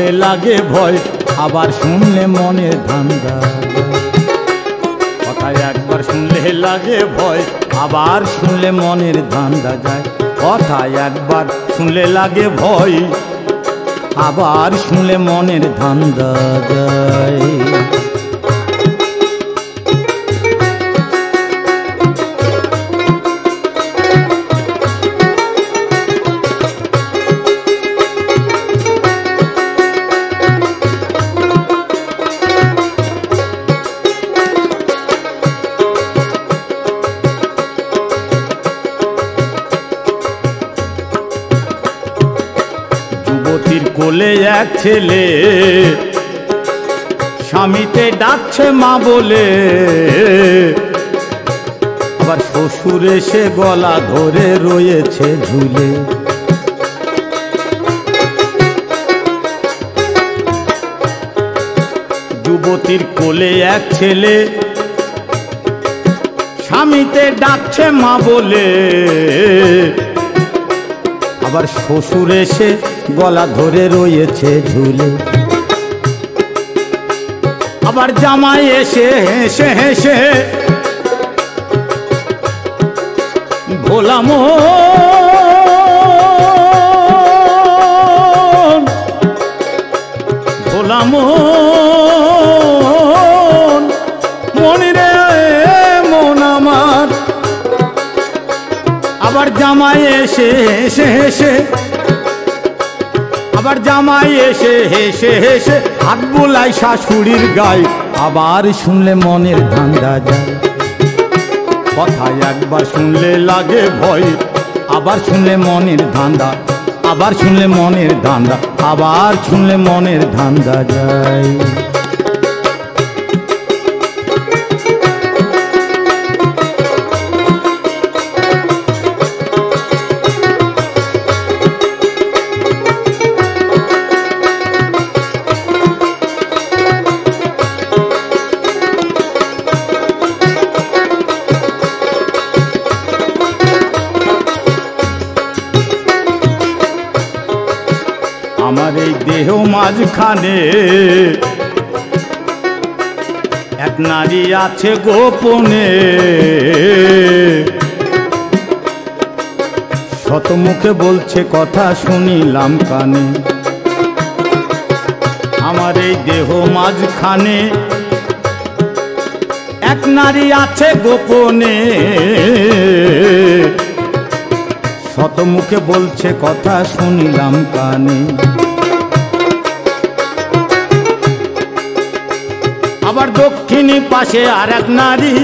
শুনলে লাগে ভয়, আবার শুনলে মনের ধান্দা। কথা একবার শুনলে লাগে ভয়, আবার শুনলে মনের ধান্দা যায়। কথা একবার শুনলে লাগে ভয়, আবার শুনলে মনের ধান্দা যায়। যুবতীর কোলে এক ছেলে, স্বামীতে ডাকছে মা বলে, আবার শ্বশুর এসে গলা ধরে রয়েছে ঝুলে। যুবতীর কোলে এক ছেলে, স্বামীতে ডাকছে মা বলে, আবার শ্বশুর এসে গলা ধরে রয়েছে ঝুলে। আবার জামাই এসে হেসে হেসে ভোলা মন, ভোলা মন, মনি রে মন আমার। আবার জামাই এসে হেসে হেসে, আবার জামাই এসে হেসে হেসে হাত বোলাই শাশুড়ির গায়ে, আবার শুনলে মনের ধান্দা যায়। কথা একবার শুনলে লাগে ভয়, আবার শুনলে মনের ধান্দা, আবার শুনলে মনের ধান্দা, আবার শুনলে মনের ধান্দা যায়। আমার এই দেহ মাঝখানে এক নারী আছে গোপনে, শত মুখে বলছে কথা শুনিলাম কানে। আমার এই দেহ মাঝখানে এক নারী আছে গোপনে, শত মুখে বলছে কথা শুনিলাম কানে। আবার দক্ষিণী পাশে আর এক নারী,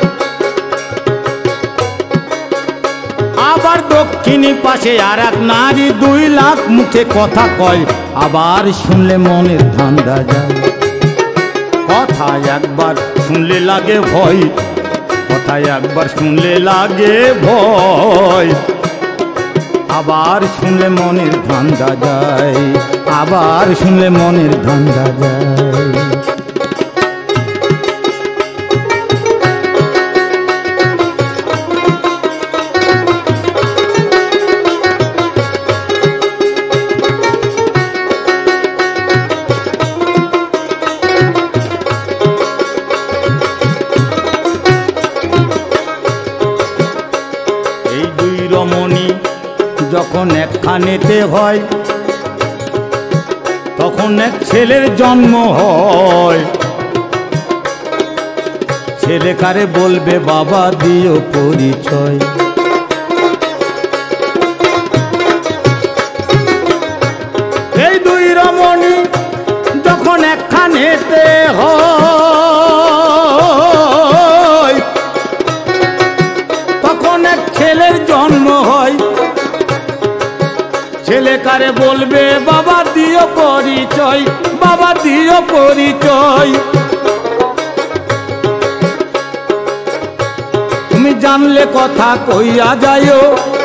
আবার দক্ষিণী পাশে আর এক নারী, 2 লাখ মুখে কথা কয়, আবার শুনলে মনের ধান্দা যায়। কথা একবার শুনলে লাগে ভয়, কথা একবার শুনলে লাগে ভয়, আবার শুনলে মনের ধান্দা যায়, আবার শুনলে মনের ধান্দা যায়। এই 2 রমণী যখন একখানেতে হয়, তখন এক ছেলের জন্ম হয়। ছেলে কারে বলবে বাবা দিও পরিচয়। এই 2 রমণী যখন একখানেতে হয়, তখন এক ছেলের জন্ম হয়। ছেলে কারে বলবে বাবা দিও পরিচয়, বাবা দিও পরিচয়। তুমি জানলে কথা কইয়া যাইও,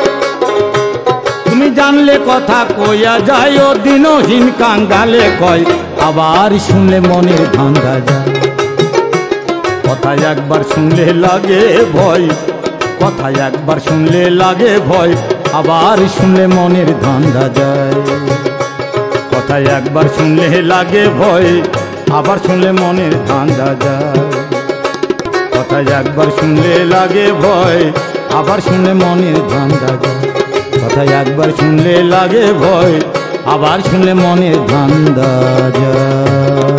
তুমি জানলে কথা কইয়া যাইও, দিনহীন কাঙ্গালে কয়, আবার শুনলে মনের ধান্দা যায়। কথা একবার শুনলে লাগে ভয়, কথা একবার শুনলে লাগে ভয়, আবার শুনলে মনের ধান্দা যায়। কথা কথা একবার শুনলে লাগে ভয়, আবার শুনলে মনের ধান্দা যায়। কথা একবার শুনলে লাগে ভয়, আবার শুনলে মনের ধান্দা যায়। কথা একবার শুনলে লাগে ভয়, আবার শুনলে মনের ধান্দা যায়।